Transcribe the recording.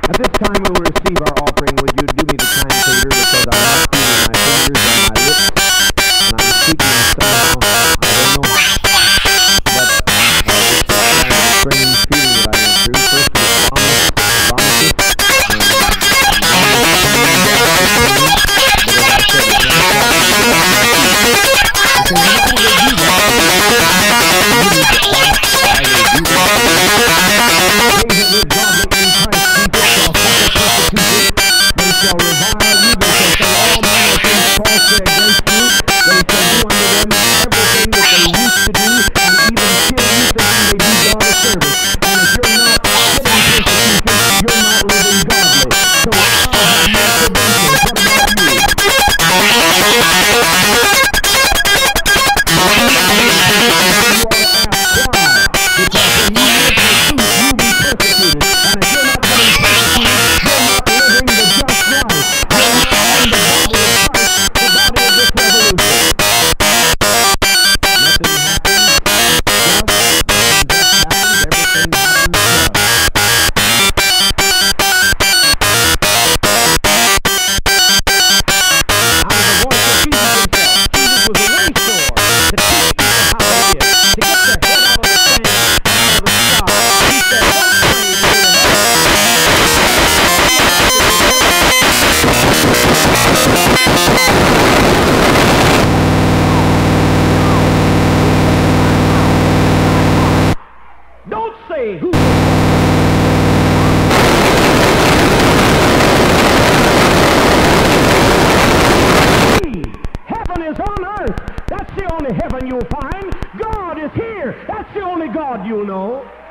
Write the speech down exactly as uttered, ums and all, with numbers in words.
At this time we will receive our offering. Would you do me the kind favor, because I'm not feeling my fingers and my lips, and I'm speaking somehow, I don't know, but uh, it's a kind of strange feeling that I went through. First with promise, promises, and and then with coming back to pain, but as I said, it's not like you get off my feet. Because how do they do that? You need to ask why they do that. They that live godly in Christ Jesus shall suffer persecution. They shall revile you. They shall say all manner of things falsely against you. They shall do unto them everything that they used to do, and even kill you, thinking they do God a service. And if you're not getting persecution, you're not living godly. So I have no prevention. What about you? Heaven you'll find. God is here. That's the only God you'll know.